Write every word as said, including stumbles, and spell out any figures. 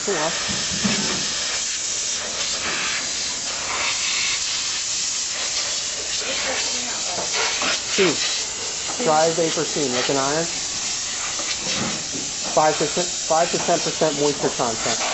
Nice and well. Seam. Dry vapor seam, like an iron. Five to five to ten percent moisture content.